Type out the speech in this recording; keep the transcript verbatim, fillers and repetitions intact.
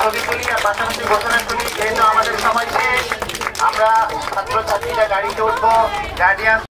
ছবি তুলি আর পাশাপাশি ঘোষণা তুলি। যেহেতু আমাদের সময় শেষ, আমরা ছাত্রছাত্রীরা গাড়িতে উঠবো, গার্ডিয়ান